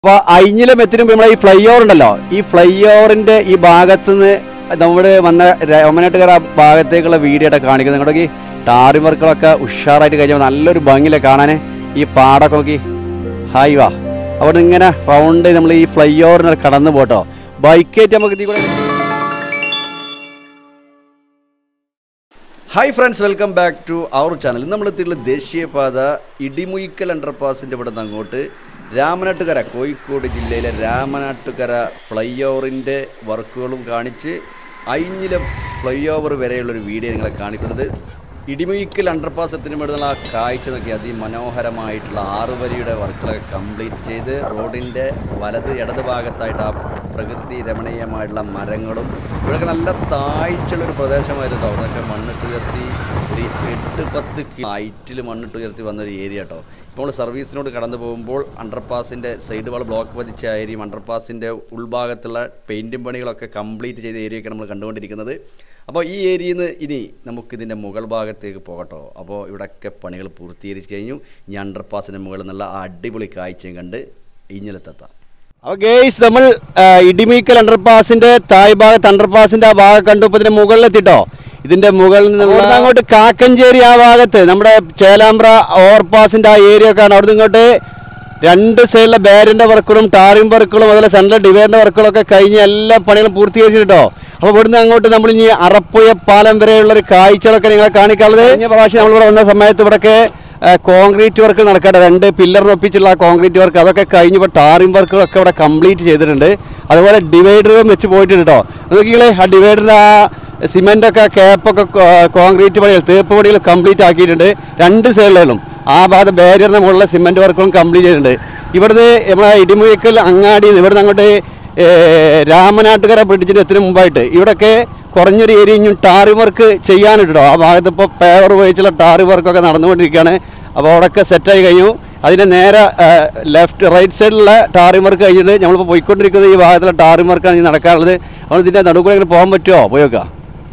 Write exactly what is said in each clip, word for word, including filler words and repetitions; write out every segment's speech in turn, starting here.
അപ്പോൾ അയിഞ്ഞിലും എത്തിനുമ്പോൾ നമ്മളെ ഈ ഫ്ലൈ ഓവർ ഉണ്ടല്ലോ, ഈ ഫ്ലൈ ഓവറിൻ്റെ ഈ ഭാഗത്ത് നിന്ന് നമ്മൾ വന്ന രാമനാട്ടുകര ഭാഗത്തേക്കുള്ള വീഡിയോ ആയിട്ട് കാണിക്കുന്നത്. നിങ്ങളുടെ ഈ ടാറിംഗ് വർക്കുകളൊക്കെ ഉഷാറായിട്ട് കഴിഞ്ഞാൽ നല്ലൊരു ഭംഗിയിലെ കാണാൻ. ഈ പാടൊക്കെ നോക്കി ഹായ് വാ. അവിടെ നിന്ന് ഇങ്ങനെ റൗണ്ട് നമ്മൾ ഈ ഫ്ലൈ ഓവറിനെ കടന്നു പോട്ടോ. ബൈക്കായിട്ട് നമുക്ക് ഇതിൽ കൂടെ. Hi friends, welcome back to our channel. നമ്മൾ എത്തിയിട്ടുള്ള ദേശീയപാത ഇടിമുയിക്കൽ അണ്ടർപാസിൻ്റെ ഇവിടെ നിന്ന് അങ്ങോട്ട് രാമനാട്ടുകര, കോഴിക്കോട് ജില്ലയിലെ രാമനാട്ടുകര ഫ്ലൈ ഓവറിൻ്റെ വർക്കുകളും കാണിച്ച് അയിഞ്ഞിലം ഫ്ലൈ ഓവർ വരെയുള്ളൊരു വീഡിയോ നിങ്ങളെ കാണിക്കുന്നത്. ഇടിമുയിക്കൽ അണ്ടർപാസ് എത്തിനുമ്പോഴുള്ള ആ കാഴ്ച നോക്കി അതിമനോഹരമായിട്ടുള്ള ആറുവരിയുടെ വർക്കുകളൊക്കെ കംപ്ലീറ്റ് ചെയ്ത് റോഡിൻ്റെ വലത് ഇടത് ഭാഗത്തായിട്ട് ആ പ്രകൃതി രമണീയമായിട്ടുള്ള മരങ്ങളും ഇവിടെയൊക്കെ നല്ല താഴ്ചയുള്ളൊരു പ്രദേശമായിരുന്നു. അവിടെയൊക്കെ മണ്ണിട്ട് ഉയർത്തി ഒരു എട്ട് പത്ത് ഹൈറ്റിൽ മണ്ണിട്ട് ഉയർത്തി വന്നൊരു ഏരിയ കേട്ടോ. ഇപ്പോൾ സർവീസിനോട് കടന്നു പോകുമ്പോൾ അണ്ടർപാസിൻ്റെ സൈഡ് വാൾ ബ്ലോക്ക് പതിച്ച ഏരിയയും അണ്ടർപാസിൻ്റെ ഉൾഭാഗത്തുള്ള പെയിൻറ്റിങ് പണികളൊക്കെ കംപ്ലീറ്റ് ചെയ്ത ഏരിയയൊക്കെ നമ്മൾ കണ്ടുകൊണ്ടിരിക്കുന്നത്. അപ്പോൾ ഈ ഏരിയയിൽ നിന്ന് ഇനി നമുക്കിതിൻ്റെ മുകൾ ഭാഗത്തേക്ക് പോകട്ടോ. അപ്പോൾ ഇവിടെയൊക്കെ പണികൾ പൂർത്തീകരിച്ച് കഴിഞ്ഞു. ഇനി അണ്ടർപാസിൻ്റെ മുകളിൽ നിന്നുള്ള ആ അടിപൊളി കാഴ്ചയും കണ്ട് ഇഞ്ഞിലെത്താം. അപ്പോൾ ഗേയ്സ്, നമ്മൾ ഇടിമീക്കൽ അണ്ടർപാസിൻ്റെ തായ് ഭാഗത്ത് അണ്ടർപാസിൻ്റെ ആ ഭാഗം കണ്ടു. ഇപ്പോൾ ഇതിൻ്റെ മുകളിലെത്തിട്ടോ. ഇതിൻ്റെ മുകളിൽ നിന്നുള്ള അങ്ങോട്ട് കാക്കഞ്ചേരി ആ ഭാഗത്ത് നമ്മുടെ ചേലാമ്പ്ര ഓവർപാസിൻ്റെ ആ ഏരിയ ഒക്കെ ആണ്. അവിടെ ഇങ്ങോട്ട് രണ്ട് സൈഡിലെ ബാരിൻ്റെ വർക്കുകളും ടാറിംഗ് വർക്കുകളും അതുപോലെ സെൻട്രൽ ഡിവൈഡറിൻ്റെ വർക്കുകളൊക്കെ കഴിഞ്ഞ് എല്ലാ പണികളും പൂർത്തീകരിച്ചിട്ടോ. അപ്പോൾ ഇവിടുന്ന് അങ്ങോട്ട് നമ്മൾ ഇനി അറപ്പുഴ പാലം വരെയുള്ളൊരു കാഴ്ചകളൊക്കെ നിങ്ങളെ കാണിക്കാനുള്ളത്. കഴിഞ്ഞ പ്രാവശ്യം നമ്മളിവിടെ വന്ന സമയത്ത് ഇവിടെയൊക്കെ കോൺക്രീറ്റ് വർക്ക് നടക്കട്ടെ, രണ്ട് പില്ലറിനൊപ്പിച്ചുള്ള ആ കോൺക്രീറ്റ് വർക്ക് അതൊക്കെ കഴിഞ്ഞപ്പോൾ ടാറിംഗ് വർക്കുകളൊക്കെ ഇവിടെ കംപ്ലീറ്റ് ചെയ്തിട്ടുണ്ട്. അതുപോലെ ഡിവൈഡറും വെച്ച് പോയിട്ടുണ്ട് കേട്ടോ. നോക്കിയാലേ ആ ഡിവൈഡറിൻ്റെ ആ സിമെൻ്റൊക്കെ ക്യാപ്പൊക്കെ കോൺക്രീറ്റ് പണികൾ തേപ്പ് പണികൾ കംപ്ലീറ്റ് ആക്കിയിട്ടുണ്ട്. രണ്ട് സൈഡിലും ആ ഭാഗത്ത് ബാരിയറിന് മുകളിലെ സിമെൻറ്റ് വർക്കുകളും കംപ്ലീറ്റ് ചെയ്തിട്ടുണ്ട്. ഇവിടുന്ന് നമ്മളെ ഇടിമുയിക്കൽ അങ്ങാടി ഇവിടുന്ന് അങ്ങോട്ട് രാമനാട്ടുകര ബ്രിഡ്ജിൻ്റെ എത്തിന് മുമ്പായിട്ട് ഇവിടെയൊക്കെ കുറഞ്ഞൊരു ഏരിയ ഇനിയും ടാറി വർക്ക് ചെയ്യാനിട്ടോ. ആ ഭാഗത്ത് ഇപ്പോൾ പേവർ ഉപയോഗിച്ചുള്ള ടാറി വർക്കൊക്കെ നടന്നുകൊണ്ടിരിക്കുകയാണ്. അപ്പോൾ അവിടെയൊക്കെ സെറ്റായി കഴിഞ്ഞു. അതിൻ്റെ നേരെ ലെഫ്റ്റ് റൈറ്റ് സൈഡിലുള്ള ടാറി വർക്ക് കഴിഞ്ഞിട്ട് നമ്മളിപ്പോൾ പോയിക്കൊണ്ടിരിക്കുന്നത് ഈ ഭാഗത്തുള്ള ടാറി വർക്കാണ് ഇനി നടക്കാനുള്ളത്. അപ്പോൾ ഇതിൻ്റെ നടുക്കൂടെ ഇങ്ങനെ പോകാൻ പറ്റുമോ? പോയി നോക്കാം.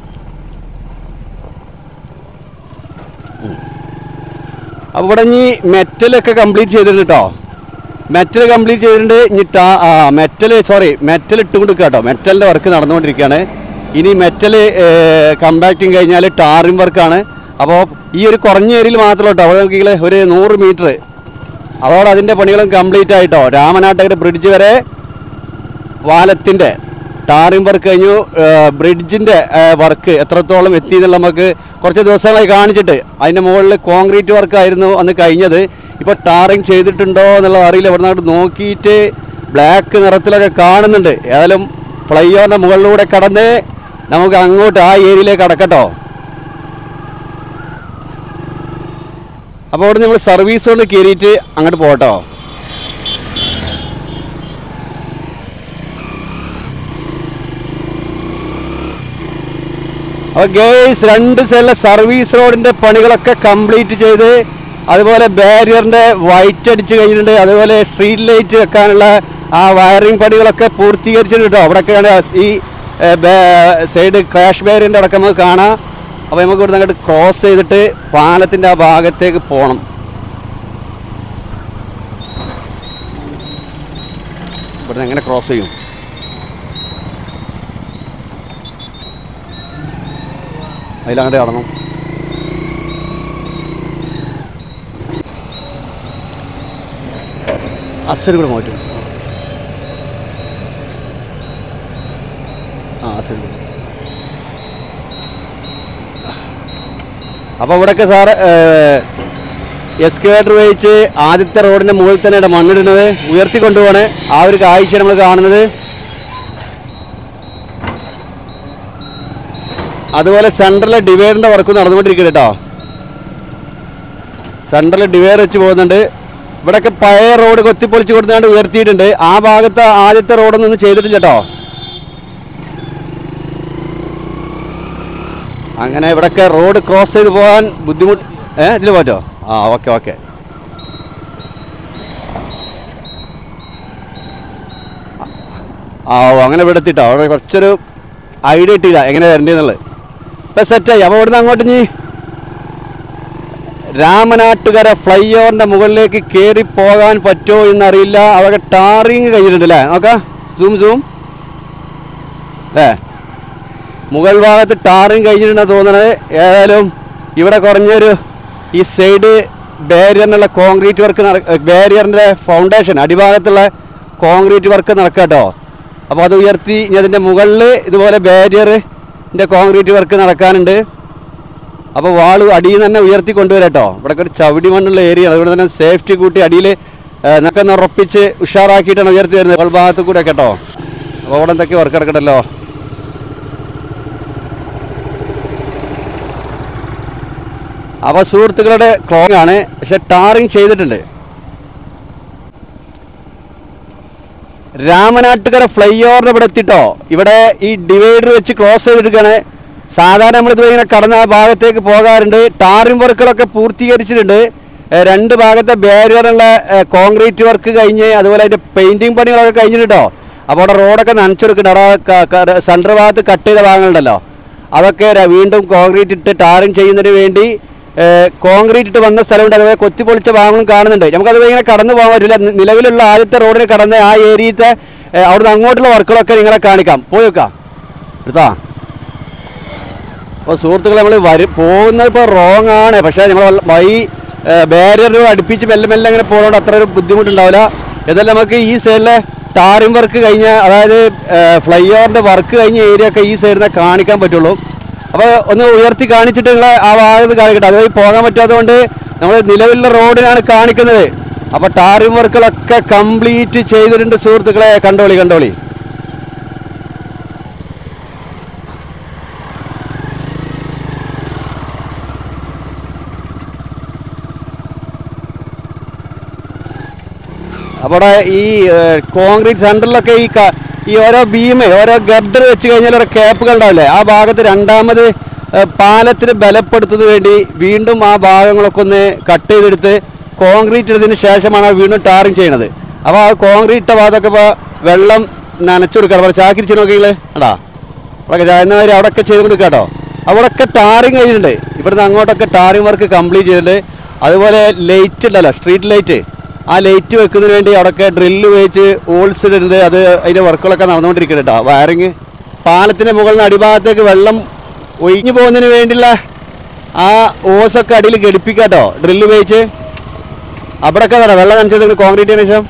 അപ്പോൾ ഇവിടെ ഇനി മെറ്റലൊക്കെ കംപ്ലീറ്റ് ചെയ്തിട്ടുണ്ട് കേട്ടോ. മെറ്റൽ കംപ്ലീറ്റ് ചെയ്തിട്ടുണ്ട്. ഇനി ടാ ആ മെറ്റൽ സോറി മെറ്റൽ ഇട്ടുകൊണ്ട് കേട്ടോ. മെറ്റലിൻ്റെ വർക്ക് നടന്നുകൊണ്ടിരിക്കുകയാണ്. ഇനി മെറ്റൽ കമ്പാക്റ്റിങ് കഴിഞ്ഞാൽ ടാറിംഗ് വർക്കാണ്. അപ്പോൾ ഈ ഒരു കുറഞ്ഞ ഏരിയയിൽ മാത്രമല്ല കേട്ടോ. അവിടെ നോക്കിയാൽ ഒരു നൂറ് മീറ്റർ അതോടെ അതിൻ്റെ പണികളും കംപ്ലീറ്റ് ആയിട്ടോ. രാമനാട്ടുകര ബ്രിഡ്ജ് വരെ പാലത്തിൻ്റെ ടാറിംഗ് വർക്ക് കഴിഞ്ഞു. ബ്രിഡ്ജിൻ്റെ വർക്ക് എത്രത്തോളം എത്തി എന്നുള്ള നമുക്ക് കുറച്ച് ദിവസങ്ങളായി കാണിച്ചിട്ട്. അതിൻ്റെ മുകളിൽ കോൺക്രീറ്റ് വർക്കായിരുന്നു അന്ന് കഴിഞ്ഞത്. ഇപ്പോൾ ടാറിങ് ചെയ്തിട്ടുണ്ടോ എന്നുള്ളത് അറിയില്ല. ഇവിടെ നിന്ന് നോക്കിയിട്ട് ബ്ലാക്ക് നിറത്തിലൊക്കെ കാണുന്നുണ്ട്. ഏതായാലും ഫ്ലൈ ഓവറിൻ്റെ മുകളിലൂടെ കടന്ന് നമുക്ക് അങ്ങോട്ട് ആ ഏരിയയിലേക്ക് കടക്കട്ടോ. അപ്പോൾ അവിടെ നമ്മൾ സർവീസ് കൊണ്ട് കയറിയിട്ട് അങ്ങോട്ട് പോകട്ടോ. അപ്പോൾ ഗേയ്സ്, രണ്ട് സൈഡിലെ സർവീസ് റോഡിൻ്റെ പണികളൊക്കെ കംപ്ലീറ്റ് ചെയ്ത് അതുപോലെ ബാരിയറിൻ്റെ വൈറ്റ് അടിച്ച് കഴിഞ്ഞിട്ടുണ്ട്. അതുപോലെ സ്ട്രീറ്റ് ലൈറ്റ് വെക്കാനുള്ള ആ വയറിങ് പണികളൊക്കെ പൂർത്തീകരിച്ചിട്ടുണ്ട് കേട്ടോ. അവിടെയൊക്കെയാണ് ഈ സൈഡ് ക്രാഷ് ബാരിയറിൻ്റെ അടക്കം നമുക്ക് കാണാം. അപ്പോൾ നമുക്ക് ഇവിടെ അങ്ങോട്ട് ക്രോസ് ചെയ്തിട്ട് പാലത്തിൻ്റെ ആ ഭാഗത്തേക്ക് പോകണം. ഇവിടുന്ന് എങ്ങനെ ക്രോസ് ചെയ്യും? അതിലങ്ങോട്ട് കടന്നു. അസൽ കൂടെ മാറ്റും. ആ അസൽ. അപ്പോൾ ഇവിടെയൊക്കെ സാറ് എക്സ്കവേറ്റർ ഉപയോഗിച്ച് ആദ്യത്തെ റോഡിൻ്റെ മുകളിൽ തന്നെയാണ് മണ്ണിടുന്നത്. ഉയർത്തിക്കൊണ്ടുപോകണേ. ആ ഒരു കാഴ്ച നമ്മൾ കാണുന്നത്. അതുപോലെ സെൻട്രലിലെ ഡിവൈഡറിൻ്റെ വർക്ക് നടന്നുകൊണ്ടിരിക്കുന്നത് കേട്ടോ. സെൻട്രലിൽ ഡിവൈഡർ വെച്ച് പോകുന്നുണ്ട്. ഇവിടെയൊക്കെ പഴയ റോഡ് കൊത്തിപ്പൊളിച്ച് കൊടുത്താണ്ട് ഉയർത്തിയിട്ടുണ്ട്. ആ ഭാഗത്ത് ആദ്യത്തെ റോഡൊന്നും ചെയ്തിട്ടില്ല കേട്ടോ. അങ്ങനെ ഇവിടെയൊക്കെ റോഡ് ക്രോസ് ചെയ്ത് പോകാൻ ബുദ്ധിമുട്ട്. ഏ ഇതിൽ പോറ്റോ? ആ ഓക്കെ ഓക്കെ. ആ ഓ അങ്ങനെ ഇവിടെ എത്തിട്ടോ. അവിടെ കുറച്ചൊരു ഐഡിയ കിട്ടിയില്ല എങ്ങനെ വരേണ്ടതെന്നുള്ളത്. ഇപ്പം സെറ്റായി. അപ്പോൾ ഇവിടുന്ന് അങ്ങോട്ട് ഇനി രാമനാട്ടുകര ഫ്ലൈ ഓവറിൻ്റെ മുകളിലേക്ക് കയറി പോകാൻ പറ്റുമോ എന്നറിയില്ല. അവിടെ ടാറിങ് കഴിഞ്ഞിട്ടുണ്ട് അല്ലേ? നോക്കാം, സൂം സൂം അല്ലേ, മുകൾ ഭാഗത്ത് ടാറിങ് കഴിഞ്ഞിട്ടുണ്ടെന്ന് തോന്നുന്നത്. ഏതായാലും ഇവിടെ കുറഞ്ഞൊരു ഈ സൈഡ് ബാരിയറിനുള്ള കോൺക്രീറ്റ് വർക്ക് നട ബാരിയറിൻ്റെ ഫൗണ്ടേഷൻ അടിഭാഗത്തുള്ള കോൺക്രീറ്റ് വർക്ക് നടക്കുക കേട്ടോ. അപ്പോൾ അത് ഉയർത്തി ഇനി അതിൻ്റെ മുകളിൽ ഇതുപോലെ ബാരിയറിൻ്റെ കോൺക്രീറ്റ് വർക്ക് നടക്കാനുണ്ട്. അപ്പോൾ വാൾ അടിയിൽ നിന്ന് തന്നെ ഉയർത്തി കൊണ്ടുവരാം കേട്ടോ. ഇവിടെയൊക്കെ ഒരു ചവിടി മണ്ണുള്ള ഏരിയ, അതുകൊണ്ട് തന്നെ സേഫ്റ്റി കൂട്ടി അടിയിൽ എന്നൊക്കെ ഒന്ന് ഉറപ്പിച്ച് ഉഷാറാക്കിയിട്ടാണ് ഉയർത്തി വരുന്നത് മുകൾ ഭാഗത്ത് കൂടെ കേട്ടോ. അപ്പോൾ അവിടെ എന്തൊക്കെ വർക്ക് നടക്കട്ടല്ലോ. അപ്പോൾ സുഹൃത്തുക്കളുടെ ക്ലോങ് ആണ്, പക്ഷെ ടാറിങ് ചെയ്തിട്ടുണ്ട്. രാമനാട്ടുകര ഫ്ലൈ ഓവറിന് ഇവിടെ എത്തിട്ടോ. ഇവിടെ ഈ ഡിവൈഡർ വെച്ച് ക്ലോസ് ചെയ്തെടുക്കുകയാണ്. സാധാരണ നമ്മളിത് ഇങ്ങനെ കടന്ന ആ ഭാഗത്തേക്ക് പോകാറുണ്ട്. ടാറിങ് വർക്കുകളൊക്കെ പൂർത്തീകരിച്ചിട്ടുണ്ട്. രണ്ട് ഭാഗത്തെ ബാരിയറുള്ള കോൺക്രീറ്റ് വർക്ക് കഴിഞ്ഞ് അതുപോലെ അതിൻ്റെ പെയിൻറ്റിങ് പണികളൊക്കെ കഴിഞ്ഞിട്ടോ. അപ്പോൾ അവിടെ റോഡൊക്കെ നനച്ചെടുക്കുന്നുണ്ട്. അവിടെ സെൻറ്റർ ഭാഗത്ത് കട്ട് ചെയ്ത ഭാഗങ്ങളുണ്ടല്ലോ, അതൊക്കെ വീണ്ടും കോൺക്രീറ്റ് ഇട്ട് ടാറിങ് ചെയ്യുന്നതിന് വേണ്ടി കോൺക്രീറ്റ് ഇട്ട് വന്ന സ്ഥലമുണ്ട്. അതുപോലെ കൊത്തിപ്പൊളിച്ച ഭാഗങ്ങളും കാണുന്നുണ്ട്. നമുക്കത് ഇങ്ങനെ കടന്നു പോകാൻ പറ്റില്ല. നിലവിലുള്ള ആദ്യത്തെ റോഡിന് കടന്ന് ആ ഏരിയത്തെ അവിടുന്ന് അങ്ങോട്ടുള്ള വർക്കുകളൊക്കെ നിങ്ങളെ കാണിക്കാം. പോയി വെക്കാം എടുത്താ. അപ്പോൾ സുഹൃത്തുക്കൾ, നമ്മൾ വരി പോകുന്നത് ഇപ്പോൾ റോങ് ആണ്, പക്ഷേ നമ്മൾ വഴി ബാരിയർ അടുപ്പിച്ച് മെല്ലെ മെല്ലെ അങ്ങനെ പോകുന്നതുകൊണ്ട് അത്ര ഒരു ബുദ്ധിമുട്ടുണ്ടാവില്ല. എന്നാലും നമുക്ക് ഈ സൈഡിലെ ടാറിങ് വർക്ക് കഴിഞ്ഞ, അതായത് ഫ്ലൈ ഓവറിൻ്റെ വർക്ക് കഴിഞ്ഞ ഏരിയ ഒക്കെ ഈ സൈഡിൽ നിന്ന് കാണിക്കാൻ പറ്റുള്ളൂ. അപ്പോൾ ഒന്ന് ഉയർത്തി കാണിച്ചിട്ടുള്ള ആ ഭാഗത്ത് കാണിക്കട്ടെ. അതുവഴി പോകാൻ പറ്റാത്തതുകൊണ്ട് നമ്മൾ നിലവിലുള്ള റോഡിനാണ് കാണിക്കുന്നത്. അപ്പോൾ ടാറിങ് വർക്കുകളൊക്കെ കംപ്ലീറ്റ് ചെയ്തിട്ടുണ്ട് സുഹൃത്തുക്കളെ. കണ്ടോളി കണ്ടോളി. അപ്പോൾ ഈ കോൺക്രീറ്റ് സെൻറ്ററിലൊക്കെ ഈ ഈ ഓരോ ബീമ് ഓരോ ഗർഡർ വെച്ച് കഴിഞ്ഞാൽ ഓരോ ക്യാപ്പുകൾ ഉണ്ടാവില്ലേ, ആ ഭാഗത്ത് രണ്ടാമത് പാലത്തിന് ബലപ്പെടുത്തുന്നതിന് വേണ്ടി വീണ്ടും ആ ഭാഗങ്ങളൊക്കെ ഒന്ന് കട്ട് ചെയ്തെടുത്ത് കോൺക്രീറ്റ് ഇട്ടതിന് ശേഷമാണ് വീണ്ടും ടാറിങ് ചെയ്യണത്. അപ്പോൾ ആ കോൺക്രീറ്റ് ഭാഗത്തൊക്കെ ഇപ്പോൾ വെള്ളം നനച്ചു കൊടുക്കണം. അപ്പോൾ ചാക്കിരിച്ച് നോക്കിയെങ്കിൽ എടാ അവിടെ ചായന്നവർ അവിടെയൊക്കെ ചെയ്ത് കൊടുക്കുക കേട്ടോ. അവിടെയൊക്കെ ടാറിങ് കഴിഞ്ഞിട്ടുണ്ട്. ഇവിടുന്ന് അങ്ങോട്ടൊക്കെ ടാറിങ് വർക്ക് കംപ്ലീറ്റ് ചെയ്തിട്ടുണ്ട്. അതുപോലെ ലൈറ്റ് ഉണ്ടല്ലോ, സ്ട്രീറ്റ് ലൈറ്റ്, ആ ലൈറ്റ് വെക്കുന്നതിന് വേണ്ടി അവിടെയൊക്കെ ഡ്രില്ല് ഉപയോഗിച്ച് ഹോൾസ് ഇടുന്നത്, അത് അതിൻ്റെ വർക്കുകളൊക്കെ നടന്നുകൊണ്ടിരിക്കുന്നുണ്ട് കേട്ടോ. വയറിങ് പാലത്തിൻ്റെ മുകളിൽ നിന്ന് അടിഭാഗത്തേക്ക് വെള്ളം ഒഴിഞ്ഞു പോകുന്നതിന് വേണ്ടിയുള്ള ആ ഓസൊക്കെ അടിയിൽ ഘടിപ്പിക്കുക കേട്ടോ, ഡ്രില്ല് ഉപയോഗിച്ച്. അവിടെയൊക്കെ തന്നെ വെള്ളം നനച്ചത് കോൺക്രീറ്റിന് ശേഷം.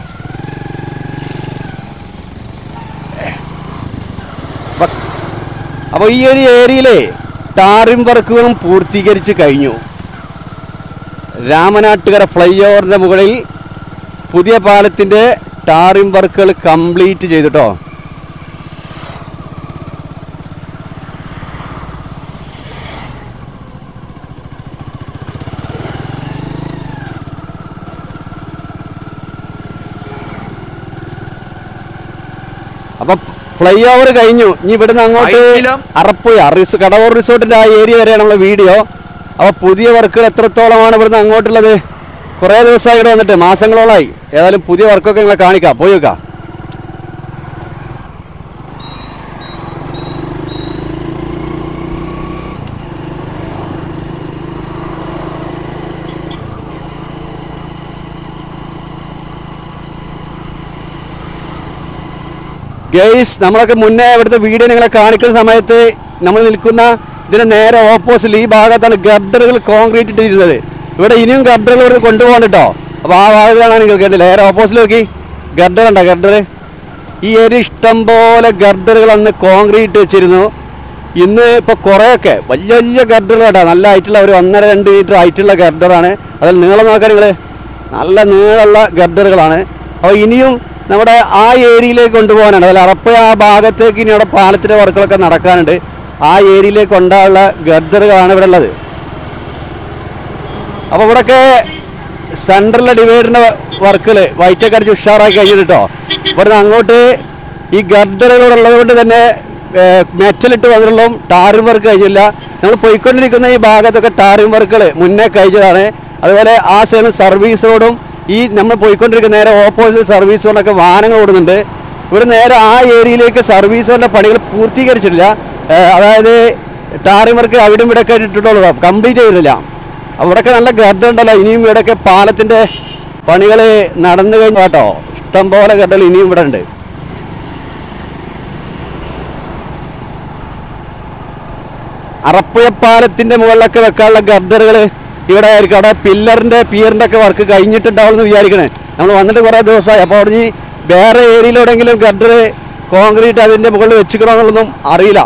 അപ്പോൾ ഈ ഒരു ഏരിയയിൽ ടാറിങ് വർക്കുകളും പൂർത്തീകരിച്ച് കഴിഞ്ഞു. രാമനാട്ടുകര ഫ്ലൈ ഓവറിൻ്റെ മുകളിൽ പുതിയ പാലത്തിൻ്റെ ടാറിങ് വർക്കുകൾ കംപ്ലീറ്റ് ചെയ്തിട്ടോ. അപ്പം ഫ്ലൈ ഓവർ കഴിഞ്ഞു. ഇനി ഇവിടുന്ന് അങ്ങോട്ട് അറപ്പുഴ കടവൂർ റിസോർട്ടിൻ്റെ ആ ഏരിയ വരെയാണ് നമ്മളെ വീഡിയോ. അപ്പോൾ പുതിയ വർക്കുകൾ എത്രത്തോളമാണ് ഇവിടുന്ന് അങ്ങോട്ടുള്ളത്? കുറേ ദിവസമായി ഇവിടെ വന്നിട്ട്, മാസങ്ങളോളായി. ഏതായാലും പുതിയ വർക്കൊക്കെ നിങ്ങളെ കാണിക്കാം, പോയി വെക്കാം. ഗെയ്സ്, നമ്മളൊക്കെ മുന്നേ ഇവിടുത്തെ വീഡിയോ നിങ്ങളെ കാണിക്കുന്ന സമയത്ത് നമ്മൾ നിൽക്കുന്ന ഇതിന് നേരെ ഓപ്പോസിറ്റ് ഈ ഭാഗത്താണ് ഗർഡറുകൾ കോൺക്രീറ്റ് ഇട്ടിരുന്നത്. ഇവിടെ ഇനിയും ഗർഡറുകൾ ഇവിടെ കൊണ്ടുപോകാൻ കേട്ടോ. അപ്പോൾ ആ ഭാഗത്ത് കാണാൻ നിങ്ങൾക്ക് നേരെ ഓപ്പോസിറ്റ് നോക്കി ഗർഡർ ഉണ്ടോ, ഗർഡർ. ഈ ഏരിയ ഇഷ്ടം പോലെ ഗർഡറുകൾ അന്ന് കോൺക്രീറ്റ് വെച്ചിരുന്നു. ഇന്ന് ഇപ്പോൾ കുറേയൊക്കെ വലിയ വലിയ ഗർഡറുകൾ കേട്ടോ, നല്ല ഹൈറ്റുള്ള ഒരു ഒന്നര രണ്ട് മീറ്റർ ഹൈറ്റുള്ള ഗർഡറാണ്. അതിൽ നീളം നോക്കാൻ നിങ്ങൾ നല്ല നീളമുള്ള ഗർഡറുകളാണ്. അപ്പോൾ ഇനിയും നമ്മുടെ ആ ഏരിയയിലേക്ക് കൊണ്ടുപോകാനാണ്. അതിൽ അറപ്പ ആ ഭാഗത്തേക്ക് ഇനി അവിടെ പാലത്തിൻ്റെ വർക്കുകളൊക്കെ നടക്കാനുണ്ട്. ആ ഏരിയയിലേക്ക് കൊണ്ടുള്ള ഗർഡറുകളാണ് ഇവിടെ ഉള്ളത്. അപ്പോൾ ഇവിടെയൊക്കെ സെൻട്രലിലെ ഡിവൈഡറിൻ്റെ വർക്കുകൾ വൈറ്റൊക്കെ അടിച്ച് ഉഷാറാക്കി കഴിഞ്ഞിട്ട് കേട്ടോ. ഇവിടുന്ന് അങ്ങോട്ട് ഈ ഗർഡറുകൾ ഉള്ളത് കൊണ്ട് തന്നെ മെറ്റലിട്ട് വന്നിട്ടുള്ള ടാറിങ് വർക്ക് കഴിഞ്ഞില്ല. നമ്മൾ പോയിക്കൊണ്ടിരിക്കുന്ന ഈ ഭാഗത്തൊക്കെ ടാറിങ് വർക്കുകൾ മുന്നേ കഴിഞ്ഞതാണ്. അതുപോലെ ആ സൈഡിൽ സർവീസ് റോഡും ഈ നമ്മൾ പോയിക്കൊണ്ടിരിക്കുന്ന നേരെ ഓപ്പോസിറ്റ് സർവീസ് റോഡൊക്കെ വാഹനങ്ങൾ ഓടുന്നുണ്ട്. ഇവിടെ നേരെ ആ ഏരിയയിലേക്ക് സർവീസ് റോഡിൻ്റെ പണികൾ പൂർത്തീകരിച്ചിട്ടില്ല. അതായത് ടാറിങ് വർക്ക് അവിടെ ഇവിടെ ഒക്കെ ഇട്ടിട്ടുള്ളൂ, കംപ്ലീറ്റ് ചെയ്തിട്ടില്ല. അവിടെയൊക്കെ നല്ല ഗർഡുണ്ടല്ലോ. ഇനിയും ഇവിടെയൊക്കെ പാലത്തിൻ്റെ പണികൾ നടന്നു കഴിഞ്ഞു കേട്ടോ. ഇഷ്ടംപോലെ ഗർഡുകൾ ഇനിയും ഇവിടെ ഉണ്ട്. അറപ്പുഴ പാലത്തിൻ്റെ മുകളിലൊക്കെ വെക്കാനുള്ള ഗർഡറുകൾ ഇവിടെ ആയിരിക്കും. അവിടെ പില്ലറിൻ്റെ പിയറിൻ്റെ ഒക്കെ വർക്ക് കഴിഞ്ഞിട്ടുണ്ടാവുമെന്ന് വിചാരിക്കണേ. നമ്മൾ വന്നിട്ട് കുറേ ദിവസമായി. അപ്പോൾ അവിടെ വേറെ ഏരിയയിലെവിടെയെങ്കിലും ഗർഡർ കോൺക്രീറ്റ് അതിൻ്റെ മുകളിൽ വെച്ചിക്കണമെന്നുള്ളതൊന്നും അറിയില്ല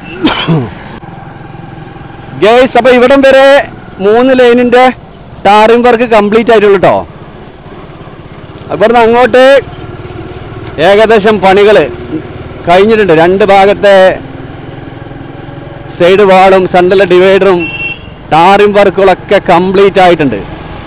ഗേസ്. അപ്പോൾ ഇവിടം വരെ മൂന്ന് ലൈനിൻ്റെ ടാറിംഗ് വർക്ക് കംപ്ലീറ്റ് ആയിട്ടുള്ളൂ കേട്ടോ. ഇവിടുന്ന് അങ്ങോട്ട് ഏകദേശം പണികൾ കഴിഞ്ഞിട്ടുണ്ട്. രണ്ട് ഭാഗത്തെ സൈഡ് വാളും സെൻട്രൽ ഡിവൈഡറും ടാറിംഗ് വർക്കുകളൊക്കെ കംപ്ലീറ്റ് ആയിട്ടുണ്ട്.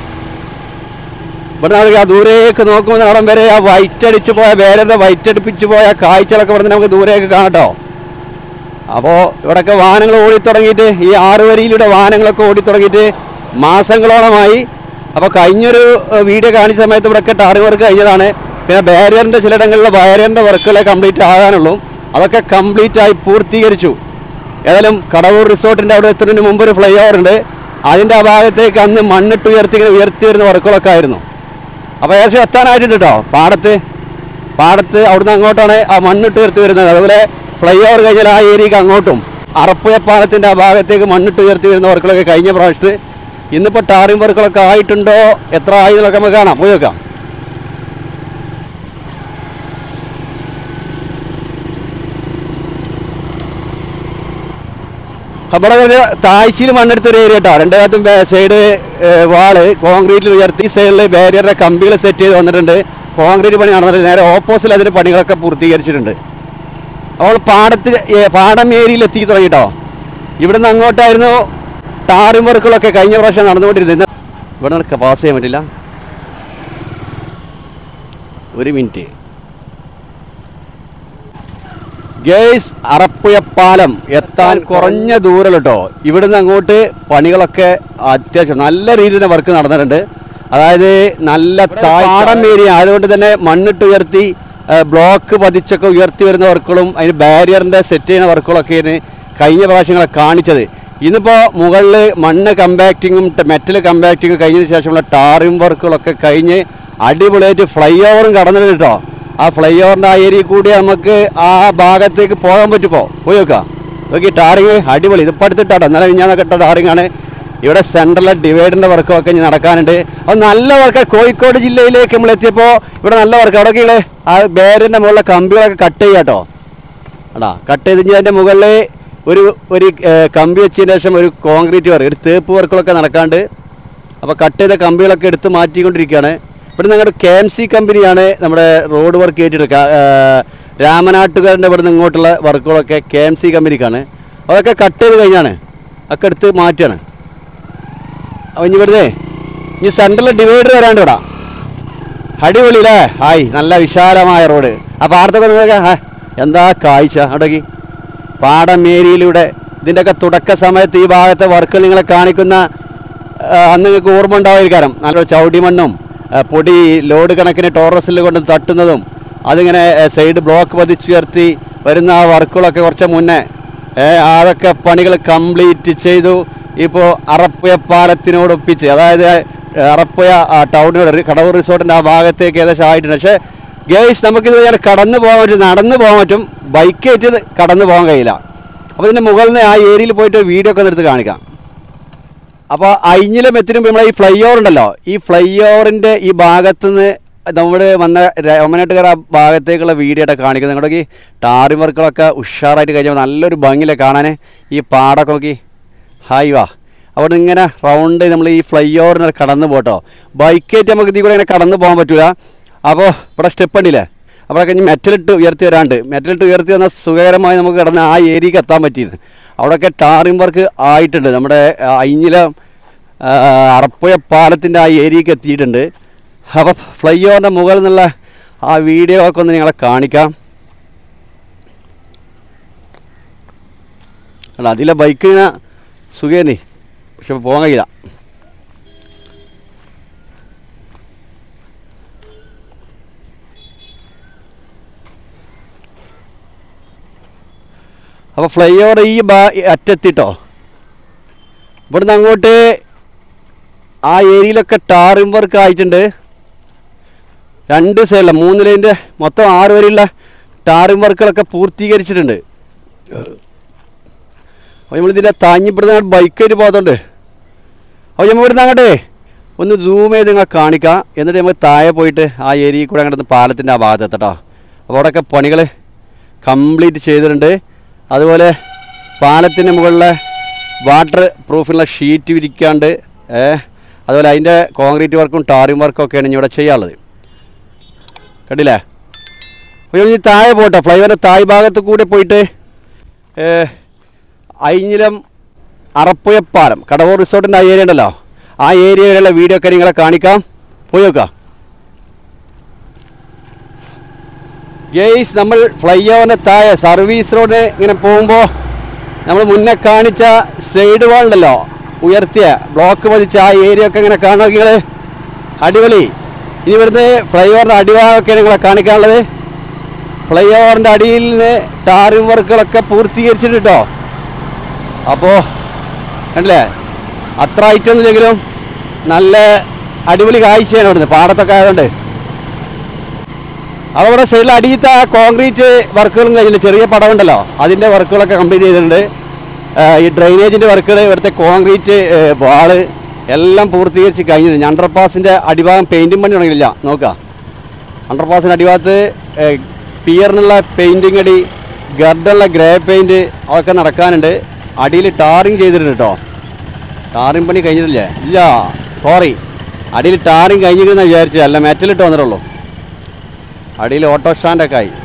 ഇവിടെ നമുക്ക് ആ ദൂരേക്ക് നോക്കുമ്പോൾ അവിടെ വരെ ആ വൈറ്റ് അടിച്ച് പോയ വേറെ വൈറ്റ് അടിപ്പിച്ച് പോയ കാഴ്ചകളൊക്കെ ഇവിടെ നമുക്ക് ദൂരേക്ക് കാണട്ടോ. അപ്പോൾ ഇവിടെയൊക്കെ വാഹനങ്ങൾ ഓടിത്തുടങ്ങിയിട്ട് ഈ ആറ് വരിയിലൂടെ വാഹനങ്ങളൊക്കെ ഓടിത്തുടങ്ങിയിട്ട് മാസങ്ങളോളമായി. അപ്പോൾ കഴിഞ്ഞൊരു വീഡിയോ കാണിച്ച സമയത്ത് ഇവിടെയൊക്കെ ടാറിംഗ് വർക്ക് കഴിഞ്ഞതാണ്. പിന്നെ ബാരിയറിൻ്റെ ചിലയിടങ്ങളിലെ ബാരിയറിൻ്റെ വർക്കുകളെ കംപ്ലീറ്റ് ആകാനുള്ളൂ. അതൊക്കെ കംപ്ലീറ്റ് ആയി പൂർത്തീകരിച്ചു. ഏതായാലും കടവൂർ റിസോർട്ടിൻ്റെ അവിടെ എത്തുന്നതിന് മുമ്പ് ഒരു ഫ്ലൈ ഓവർ ഉണ്ട്. അതിൻ്റെ ആ ഭാഗത്തേക്ക് അന്ന് മണ്ണിട്ട് ഉയർത്തി ഉയർത്തി വരുന്ന വർക്കുകളൊക്കെ ആയിരുന്നു. അപ്പോൾ ഏകദേശം എത്താനായിട്ടുണ്ട് കേട്ടോ. പാടത്ത് പാടത്ത് അവിടുന്ന് അങ്ങോട്ടാണ് ആ മണ്ണിട്ട് ഉയർത്തി വരുന്നത്. അതുപോലെ ഫ്ലൈ ഓവർ കഴിഞ്ഞാൽ ആ ഏരിയക്ക് അങ്ങോട്ടും അറപ്പുഴ പാലത്തിൻ്റെ ആ ഭാഗത്തേക്ക് മണ്ണിട്ട് ഉയർത്തി വരുന്ന വർക്കുകളൊക്കെ കഴിഞ്ഞ പ്രാവശ്യത്ത്. ഇന്നിപ്പോൾ ടാറിംഗ് വർക്കുകളൊക്കെ ആയിട്ടുണ്ടോ എത്ര ആയി എന്നൊക്കെ നമുക്ക് കാണാം, പോയി വെക്കാം. അവിടെ കുറച്ച് താഴ്ചയിൽ മണ്ണെടുത്തൊരു ഏരിയ കേട്ടോ. രണ്ട് ഭാഗത്തും സൈഡ് വാള് കോൺക്രീറ്റിൽ ഉയർത്തി സൈഡിൽ ബാരിയറിൻ്റെ കമ്പികൾ സെറ്റ് ചെയ്ത് വന്നിട്ടുണ്ട്. കോൺക്രീറ്റ് പണി നടന്നിട്ടുണ്ട്. നേരെ ഓപ്പോസിറ്റ് അതിൻ്റെ പണികളൊക്കെ പൂർത്തീകരിച്ചിട്ടുണ്ട്. അപ്പോൾ പാടത്തിൽ പാടം ഏരിയയിൽ എത്തി തുടങ്ങി കേട്ടോ. ഇവിടുന്ന് അങ്ങോട്ടായിരുന്നു ടാറിംഗ് വർക്കുകളൊക്കെ കഴിഞ്ഞ പ്രാവശ്യം നടന്നുകൊണ്ടിരുന്നത്. ഇവിടെ നിന്ന് പാസ് ചെയ്യാൻ പറ്റില്ല. ഒരു മിനിറ്റ് ഗേസ്. അറപ്പുഴ പാലം എത്താൻ കുറഞ്ഞ ദൂരം കേട്ടോ. ഇവിടുന്ന് അങ്ങോട്ട് പണികളൊക്കെ അത്യാവശ്യം നല്ല രീതിയിൽ വർക്ക് നടന്നിട്ടുണ്ട്. അതായത് നല്ല പാടം ഏരിയ ആയതുകൊണ്ട് തന്നെ മണ്ണിട്ട് ഉയർത്തി ബ്ലോക്ക് പതിച്ചൊക്കെ ഉയർത്തി വരുന്ന വർക്കുകളും അതിന് ബാരിയറിൻ്റെ സെറ്റ് ചെയ്യുന്ന വർക്കുകളൊക്കെയാണ് കഴിഞ്ഞ പ്രാവശ്യങ്ങളെ കാണിച്ചത്. ഇന്നിപ്പോൾ മുകളിൽ മണ്ണ് കമ്പാക്റ്റിങ്ങും മെറ്റൽ കമ്പാക്റ്റിങ്ങും കഴിഞ്ഞതിന് ശേഷമുള്ള ടാറിംഗ് വർക്കുകളൊക്കെ കഴിഞ്ഞ് അടിപൊളിയായിട്ട് ഫ്ലൈ ഓവറും കടന്നിട്ടുണ്ട് കേട്ടോ. ആ ഫ്ലൈ ഓവറിൻ്റെ ആ ഏരിയ കൂടി നമുക്ക് ആ ഭാഗത്തേക്ക് പോകാൻ പറ്റുമോ? പോയി നോക്കാം. നോക്കി ടാറിങ് അടിപൊളി. ഇതിപ്പോൾ അടുത്തിട്ടാട്ടോ. ഇന്നലെ ഞാനൊക്കെ ഇട്ട ടാറിങ്ങാണ്. ഇവിടെ സെൻട്രലിലെ ഡിവൈഡറിൻ്റെ വർക്കൊക്കെ ഇനി നടക്കാനുണ്ട്. അത് നല്ല വർക്ക്. കോഴിക്കോട് ജില്ലയിലേക്ക് നമ്മൾ എത്തിയപ്പോൾ ഇവിടെ നല്ല വർക്ക്. അവിടെയൊക്കെ ആ ബാരിൻ്റെ മുകളിലെ കമ്പികളൊക്കെ കട്ട് ചെയ്യുക കേട്ടോ. എടാ കട്ട് ചെയ്ത് കഴിഞ്ഞാൽ അതിൻ്റെ മുകളിൽ ഒരു ഒരു കമ്പി വെച്ചതിന് ശേഷം ഒരു കോൺക്രീറ്റ് വർക്ക്, ഒരു തേപ്പ് വർക്കുകളൊക്കെ നടക്കാണ്ട്. അപ്പോൾ കട്ട് ചെയ്ത കമ്പികളൊക്കെ എടുത്ത് മാറ്റിക്കൊണ്ടിരിക്കുകയാണ്. ഇവിടെ ഞങ്ങളുടെ കെ എം സി കമ്പനിയാണ് നമ്മുടെ റോഡ് വർക്ക് ഏറ്റെടുക്കുക. രാമനാട്ടുകാരൻ്റെ ഇവിടെ നിന്ന് ഇങ്ങോട്ടുള്ള വർക്കുകളൊക്കെ കെ എം സി കമ്പനിക്കാണ്. അതൊക്കെ കട്ട് ചെയ്ത് കഴിഞ്ഞാണ് ഒക്കെ എടുത്ത് മാറ്റുകയാണ്. അപ്പോൾ ഇനി ഇവിടുന്ന് ഇനി സെൻട്രൽ ഡിവൈഡർ വരാണ്ട് ഇവിടെ അടിപൊളി അല്ലേ? ഹായ്, നല്ല വിശാലമായ റോഡ്. ആ പാടത്തൊക്കെ നിങ്ങൾക്ക് ഹാ എന്താ കാഴ്ച. അവിടേക്ക് പാടം ഏരിയയിലൂടെ ഇതിൻ്റെയൊക്കെ തുടക്ക സമയത്ത് ഈ ഭാഗത്തെ വർക്കുകൾ നിങ്ങളെ കാണിക്കുന്ന അന്ന് നിങ്ങൾക്ക് ഓർമ്മ ഉണ്ടാവുമായിരിക്കാം. നല്ലൊരു ചവിട്ടി മണ്ണും പൊടി ലോഡ് കണക്കിന് ടോറസിൽ കൊണ്ട് തട്ടുന്നതും അതിങ്ങനെ സൈഡ് ബ്ലോക്ക് പതിച്ചുയർത്തി വരുന്ന ആ വർക്കുകളൊക്കെ കുറച്ച് മുന്നേ അതൊക്കെ പണികൾ കംപ്ലീറ്റ് ചെയ്തു. ഇപ്പോൾ അറപ്പുഴ പാലത്തിനോടൊപ്പിച്ച്, അതായത് അറപ്പുഴ ടൗണിനോട് കടവൂർ റിസോർട്ടിൻ്റെ ആ ഭാഗത്തേക്ക് ഏകദേശം ആയിട്ടുണ്ട്. പക്ഷേ ഗേസ് നമുക്കിത് ഞാൻ കടന്നു പോകാൻ പറ്റും, നടന്നു പോകാൻ പറ്റും, ബൈക്ക് വെച്ച് കടന്നു പോകാൻ കഴിയില്ല. അപ്പോൾ ഇതിൻ്റെ മുകളിൽ നിന്ന് ആ ഏരിയയിൽ പോയിട്ട് വീഡിയോ ഒക്കെ എടുത്ത് കാണിക്കാം. അപ്പോൾ അയിഞ്ഞിലും എത്തിനും നമ്മളെ ഈ ഫ്ലൈ ഓവർ ഉണ്ടല്ലോ, ഈ ഫ്ലൈ ഓവറിൻ്റെ ഈ ഭാഗത്തുനിന്ന് നമ്മൾ വന്ന രാമനാട്ടുകാർ ആ ഭാഗത്തേക്കുള്ള വീഡിയോ ആയിട്ട് കാണിക്കുന്നത്. നിങ്ങളുടെ ഈ ടാറിംഗ് വർക്കുകളൊക്കെ ഉഷാറായിട്ട് കഴിഞ്ഞപ്പോൾ നല്ലൊരു ഭംഗിയിലെ കാണാൻ. ഈ പാടൊക്കെ നോക്കി ഹായ് വാ. അവിടെ നിന്ന് ഇങ്ങനെ റൗണ്ട് നമ്മൾ ഈ ഫ്ലൈ ഓവറിനെ കടന്നു പോട്ടോ. ബൈക്കായിട്ട് നമുക്ക് ഇതിൽ കൂടെ ഇങ്ങനെ കടന്നു പോകാൻ പറ്റില്ല. അപ്പോൾ ഇവിടെ സ്റ്റെപ്പ് ഉണ്ടില്ലേ, അവിടെ കഴിഞ്ഞ് മെറ്റലിട്ട് ഉയർത്തി വരാണ്ട് മെറ്റലിട്ട് ഉയർത്തി വന്നാൽ സുഖകരമായി നമുക്ക് കിടന്ന് ആ ഏരിയക്ക് എത്താൻ പറ്റിയിരുന്നു. അവിടെയൊക്കെ ടാറിംഗ് വർക്ക് ആയിട്ടുണ്ട്. നമ്മുടെ അയിഞ്ഞില അറപ്പുഴ പാലത്തിൻ്റെ ആ ഏരിയക്ക് എത്തിയിട്ടുണ്ട്. അപ്പോൾ ഫ്ലൈ ഓവറിൻ്റെ മുകളിൽ നിന്നുള്ള ആ വീഡിയോ ഒക്കെ ഒന്ന് നിങ്ങളെ കാണിക്കാം. അല്ല അതിലെ ബൈക്കിന് സുഖേനി, പക്ഷെ പോകാൻ കഴിയില്ല. അപ്പോൾ ഫ്ലൈ ഓവർ ഈ ബാ അറ്റെത്തിട്ടോ. ഇവിടുന്ന് അങ്ങോട്ട് ആ ഏരിയയിലൊക്കെ ടാറിംഗ് വർക്ക് ആയിട്ടുണ്ട്. രണ്ട് സൈഡിലെ മൂന്ന് ലൈൻ്റെ മൊത്തം ആറ് വരെയുള്ള ടാറിംഗ് വർക്കുകളൊക്കെ പൂർത്തീകരിച്ചിട്ടുണ്ട്. അപ്പോൾ നമ്മളിതിൻ്റെ താങ്ങിപ്പെടുന്ന ബൈക്കായിട്ട് പോകാത്തുണ്ട്. അപ്പോൾ നമ്മൾ ഇവിടുന്ന് അങ്ങോട്ടേ ഒന്ന് സൂം ചെയ്ത് നിങ്ങൾ കാണിക്കാം. എന്നിട്ട് നമ്മൾ താഴെ പോയിട്ട് ആ ഏരിയയിൽ കൂടെ അങ്ങോട്ട് പാലത്തിൻ്റെ ആ ഭാഗത്ത് എത്തട്ടോ. അപ്പോൾ അവിടെയൊക്കെ പണികൾ കംപ്ലീറ്റ് ചെയ്തിട്ടുണ്ട്. അതുപോലെ പാലത്തിന് മുകളിലെ വാട്ടർ പ്രൂഫുള്ള ഷീറ്റ് വിരിക്കാണ്ട്, അതുപോലെ അതിൻ്റെ കോൺക്രീറ്റ് വർക്കും ടാറിംഗ് വർക്കും ഒക്കെയാണ് ഇനി ഇവിടെ ചെയ്യാനുള്ളത്. കണ്ടില്ലേ? അപ്പോൾ ഇനി താഴെ പോട്ടെ, ഫ്ലൈവറിൻ്റെ താഴ് ഭാഗത്ത് കൂടെ പോയിട്ട് അയിഞ്ഞിലം അറപ്പുഴപ്പാലം കടവൂർ റിസോർട്ടിൻ്റെ ആ ഏരിയ ഉണ്ടല്ലോ, ആ ഏരിയയിലുള്ള വീഡിയോ ഒക്കെ നിങ്ങളെ കാണിക്കാം. പോയി നോക്കാം. ഗെയ്സ്, നമ്മൾ ഫ്ലൈ ഓവറിൻ്റെ താഴെ സർവീസ് റോഡ് ഇങ്ങനെ പോകുമ്പോൾ നമ്മൾ മുന്നേ കാണിച്ച സൈഡ് വാൾ ഉണ്ടല്ലോ, ഉയർത്തിയ ബ്ലോക്ക് പതിച്ച ആ ഏരിയ ഒക്കെ ഇങ്ങനെ കാണുക നിങ്ങൾ. അടിപൊളി. ഇനി ഇവിടുന്ന് ഫ്ലൈ ഓവറിൻ്റെ അടിഭാഗമൊക്കെയാണ് നിങ്ങളെ കാണിക്കാനുള്ളത്. ഫ്ലൈ ഓവറിൻ്റെ അടിയിൽ നിന്ന് ടാറിംഗ് വർക്കുകളൊക്കെ പൂർത്തീകരിച്ചിട്ട് കേട്ടോ. അപ്പോൾ കണ്ടില്ലേ, അത്ര ഐറ്റം ഇല്ലെങ്കിലും നല്ല അടിപൊളി കാഴ്ചയാണ് ഇവിടുന്ന്, പാടത്തൊക്കെ ആയതുകൊണ്ട്. അപ്പോൾ ഇവിടെ സൈഡിൽ അടിയത്തെ ആ കോൺക്രീറ്റ് വർക്കുകളും കഴിഞ്ഞില്ല, ചെറിയ പടമുണ്ടല്ലോ അതിൻ്റെ വർക്കുകളൊക്കെ കംപ്ലീറ്റ് ചെയ്തിട്ടുണ്ട്. ഈ ഡ്രെയിനേജിൻ്റെ വർക്കുകൾ, ഇവിടുത്തെ കോൺക്രീറ്റ് വാള് എല്ലാം പൂർത്തീകരിച്ച് കഴിഞ്ഞിട്ടുണ്ട്. അണ്ടർപാസിൻ്റെ അടിഭാഗം പെയിൻറ്റിങ് പണി തുടങ്ങിയില്ല. നോക്കുക, അണ്ടർപാസിൻ്റെ അടിഭാഗത്ത് പിയറിനുള്ള പെയിൻറ്റിങ് അടി, ഗർഡുള്ള ഗ്രേ പെയിൻറ്റ് അതൊക്കെ നടക്കാനുണ്ട്. അടിയിൽ ടാറിങ് ചെയ്തിട്ടുണ്ട് കേട്ടോ. ടാറിങ് പണി കഴിഞ്ഞിട്ടില്ലേ? ഇല്ല, സോറി, അടിയിൽ ടാറിങ് കഴിഞ്ഞിരുന്ന വിചാരിച്ചത്, അല്ല മെറ്റലിട്ട് വന്നിട്ടുള്ളൂ. അടിയിൽ ഓട്ടോ സ്റ്റാൻഡൊക്കെ ആയി.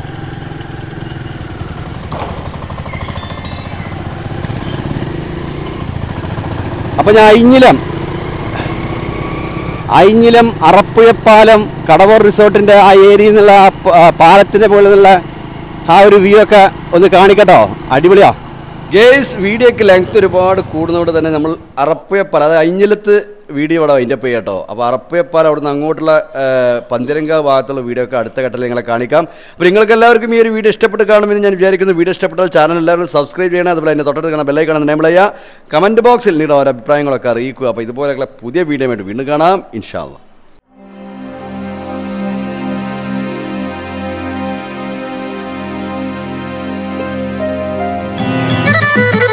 അപ്പോൾ ഞാൻ അയിഞ്ഞിലം അയിഞ്ഞിലം അറപ്പുഴപ്പാലം കടവൂർ റിസോർട്ടിൻ്റെ ആ ഏരിയയിൽ നിന്നുള്ള ആ പാലത്തിൻ്റെ മുകളിൽ നിന്നുള്ള ആ ഒരു വ്യൂ ഒക്കെ ഒന്ന് കാണിക്കട്ടോ. അടിപൊളിയാ ഗേസ്. വീഡിയോക്ക് ലെങ്ത് ഒരുപാട് കൂടുന്നതുകൊണ്ട് തന്നെ നമ്മൾ അറപ്പുഴപ്പാലം, അതായത് അയിഞ്ഞിലത്ത് വീഡിയോ ഇവിടെ അതിൻ്റെ പോയി കേട്ടോ. അപ്പോൾ അറപ്പുഴപ്പാലം അവിടെ നിന്ന് അങ്ങോട്ടുള്ള പന്തിരങ്കാവ് ഭാഗത്തുള്ള വീഡിയോ ഒക്കെ അടുത്ത ഘട്ടത്തിൽ നിങ്ങളെ കാണിക്കാം. അപ്പോൾ നിങ്ങൾക്ക് എല്ലാവർക്കും ഈ ഒരു വീഡിയോ ഇഷ്ടപ്പെട്ട് കാണുമെന്ന് ഞാൻ വിചാരിക്കുന്നു. വീഡിയോ ഇഷ്ടപ്പെട്ടാൽ ചാനൽ എല്ലാവരും സബ്സ്ക്രൈബ് ചെയ്യണം. അതുപോലെ അതിൻ്റെ തൊട്ടടുത്ത് കാണാൻ ബെല്ലൈക്കൺ എനേബിൾ ചെയ്യുക. കമൻറ്റ് ബോക്സിൽ നിങ്ങളുടെ ഓരോ അഭിപ്രായങ്ങളൊക്കെ അറിയിക്കുക. അപ്പോൾ ഇതുപോലെയുള്ള പുതിയ വീഡിയോ വേണ്ടി വീണ്ടും കാണാം, ഇൻഷാ അല്ലാഹ്.